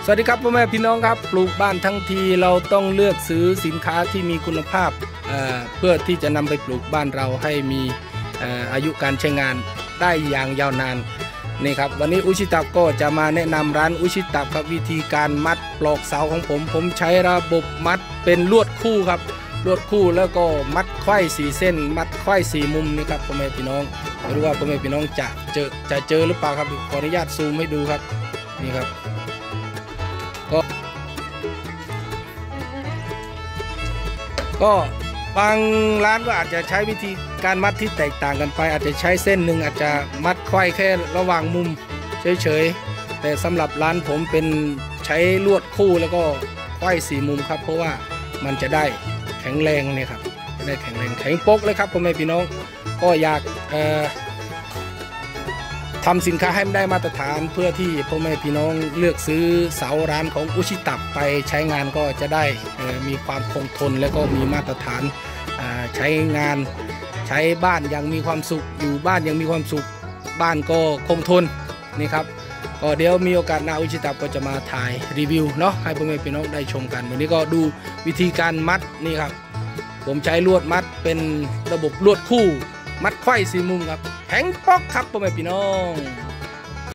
สวัสดีครับพ่อแม่พี่น้องครับปลูกบ้านทั้งทีเราต้องเลือกซื้อสินค้าที่มีคุณภาพเพื่อที่จะนำไปปลูกบ้านเราให้มีอายุการใช้งานได้อย่างยาวนานนี่ครับวันนี้อุชิตับก็จะมาแนะนำร้านอุชิตับครับวิธีการมัดปลอกเสาของผมใช้ระบบมัดเป็นลวดคู่ครับลวดคู่แล้วก็มัดไขว้4 เส้นมัดไขว้4 มุมนี่ครับพ่อแม่พี่น้องไม่รู้ว่าพ่อแม่พี่น้องจะเจอหรือเปล่าครับขออนุญาตซูมให้ดูครับนี่ครับก็บางร้านก็อาจจะใช้วิธีการมัดที่แตกต่างกันไปอาจจะใช้เส้นหนึ่งอาจจะมัดไขว้แค่ระหว่างมุมเฉยๆแต่สำหรับร้านผมเป็นใช้ลวดคู่แล้วก็ไขว้4 มุมครับเพราะว่ามันจะได้แข็งแรงเนี่ยครับจะได้แข็งแรงแข็งโป๊กเลยครับพ่อแม่พี่น้องก็อยากทำสินค้าให้ได้มาตรฐานเพื่อที่พ่อแม่พี่น้องเลือกซื้อเสาร้านของอุชิตับไปใช้งานก็จะได้มีความคงทนและก็มีมาตรฐานใช้งานใช้บ้านยังมีความสุขอยู่บ้านยังมีความสุขบ้านก็คงทนนี่ครับก็เดี๋ยวมีโอกาสหน้าอุชิตับก็จะมาถ่ายรีวิวเนาะให้พ่อแม่พี่น้องได้ชมกันวันนี้ก็ดูวิธีการมัดนี่ครับผมใช้ลวดมัดเป็นระบบลวดคู่มัดไขว้4 มุมครับแข็งป๊อกครับพ่อแม่พี่น้อง